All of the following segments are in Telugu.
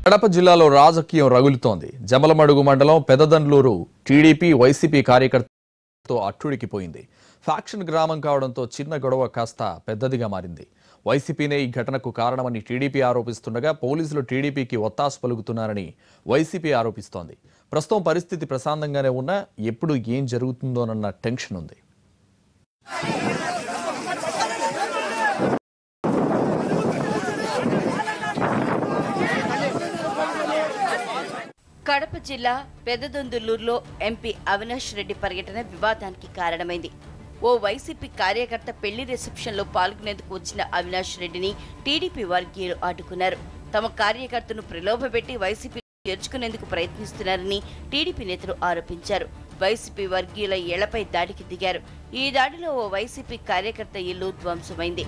కడప జిల్లాలో రాజకీయం రగులుతోంది. జమలమడుగు మండలం పెదదండ్లూరు టీడీపీ వైసీపీ కార్యకర్తలతో అట్టుడికిపోయింది. ఫ్యాక్షన్ గ్రామం కావడంతో చిన్న గొడవ కాస్త పెద్దదిగా మారింది. వైసీపీనే ఈ ఘటనకు కారణమని టీడీపీ ఆరోపిస్తుండగా పోలీసులు టీడీపీకి ఒత్తాసు పలుకుతున్నారని వైసీపీ ఆరోపిస్తోంది. ప్రస్తుతం పరిస్థితి ప్రశాంతంగానే ఉన్నా ఎప్పుడు ఏం జరుగుతుందోనన్న టెన్షన్ ఉంది. కడప జిల్లా పెదదొందులూరులో ఎంపీ అవినాష్ రెడ్డి పర్యటన వివాదానికి కారణమైంది. ఓ వైసీపీ కార్యకర్త పెళ్లి రిసెప్షన్లో పాల్గొనేందుకు వచ్చిన అవినాష్ రెడ్డిని టీడీపీ వర్గీయులు అడ్డుకున్నారు. తమ కార్యకర్తను ప్రలోభపెట్టి వైసీపీ చేర్చుకునేందుకు ప్రయత్నిస్తున్నారని టీడీపీ నేతలు ఆరోపించారు. వైసీపీ వర్గీయుల ఇళ్లపై దాడికి దిగారు. ఈ దాడిలో ఓ వైసీపీ కార్యకర్త ఇల్లు ధ్వంసమైంది.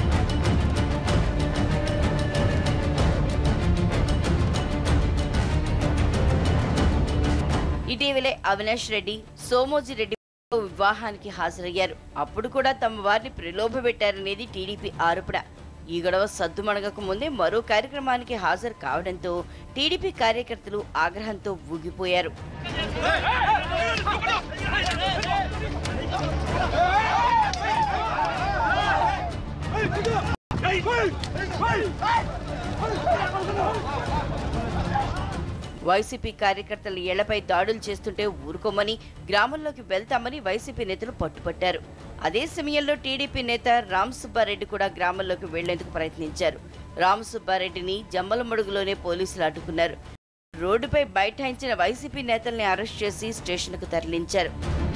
ఇటీవలే అవినాష్ రెడ్డి సోమోజీ రెడ్డి వివాహానికి హాజరయ్యారు. అప్పుడు కూడా తమ వారిని ప్రలోభపెట్టారనేది టీడీపీ ఆరోపణ. ఈ గొడవ సద్దుమణగకు ముందే మరో కార్యక్రమానికి హాజరు కావడంతో టీడీపీ కార్యకర్తలు ఆగ్రహంతో ఊగిపోయారు. వైసీపీ కార్యకర్తల ఇళ్లపై దాడులు చేస్తుంటే ఊరుకోమని, గ్రామంలోకి వెళ్తామని వైసీపీ నేతలు పట్టుపట్టారు. అదే సమయంలో టీడీపీ నేత రామసుబ్బారెడ్డి కూడా గ్రామంలోకి వెళ్లేందుకు ప్రయత్నించారు. రామసుబ్బారెడ్డిని జమ్మలమడుగులోనే పోలీసులు అడ్డుకున్నారు. రోడ్డుపై బైఠాయించిన వైసీపీ నేతల్ని అరెస్ట్ చేసి స్టేషన్కు తరలించారు.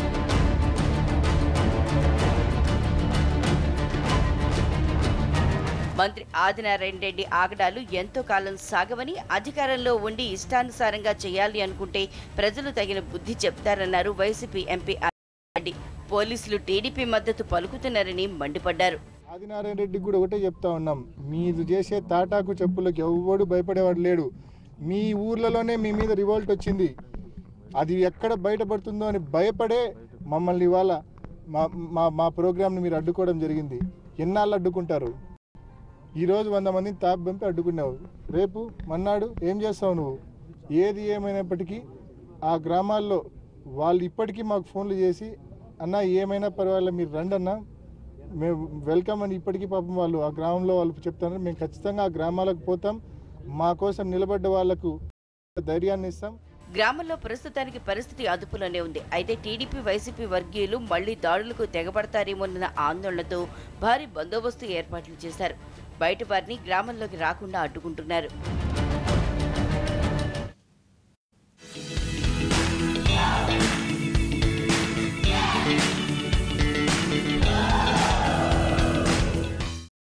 మంత్రి ఆదినారాయణ రెడ్డి ఆగడాలు ఎంతో కాలం సాగవని, అధికారంలో ఉండి ఇష్టానుసారంగా చేయాలి అనుకుంటే ప్రజలు తగిన బుద్ధి చెప్తారన్నారు వైసీపీ ఎంపీ రెడ్డి. పోలీసులు టీడీపీ మద్దతు పలుకుతున్నారని మండిపడ్డారు. ఆదినారాయణ రెడ్డికి కూడా ఒకటే చెప్తా ఉన్నాం, మీరు చేసే తాటాకు చెప్పులకు ఎవడు భయపడేవాడు లేడు. మీ ఊర్లలోనే మీ మీద రివోల్ట్ వచ్చింది, అది ఎక్కడ బయటపడుతుందో అని భయపడే మమ్మల్ని ఇవాళ మా ప్రోగ్రామ్ని మీరు అడ్డుకోవడం జరిగింది. ఎన్నాళ్ళు అడ్డుకుంటారు? ఈరోజు 100 మందిని తాపి పంపి అడ్డుకున్నావు, రేపు మన్నాడు ఏం చేస్తావు నువ్వు? ఏది ఏమైనప్పటికీ ఆ గ్రామాల్లో వాళ్ళు ఇప్పటికీ మాకు ఫోన్లు చేసి, అన్న ఏమైనా పర్వాలేదు మీరు రండి అన్న, మేము వెల్కమ్ అని ఇప్పటికీ పాపం వాళ్ళు ఆ గ్రామంలో వాళ్ళు చెప్తున్నారు. మేము ఖచ్చితంగా ఆ గ్రామాలకు పోతాం, మా కోసం నిలబడ్డ వాళ్లకు ధైర్యాన్ని ఇస్తాం. గ్రామంలో ప్రస్తుతానికి పరిస్థితి అదుపులోనే ఉంది. అయితే టీడీపీ వైసీపీ వర్గీయులు మళ్లీ దాడులకు తెగబడతారేమోనన్న ఆందోళనతో భారీ బందోబస్తు ఏర్పాట్లు చేశారు. బయట వారిని గ్రామంలోకి రాకుండా అడ్డుకుంటున్నారు.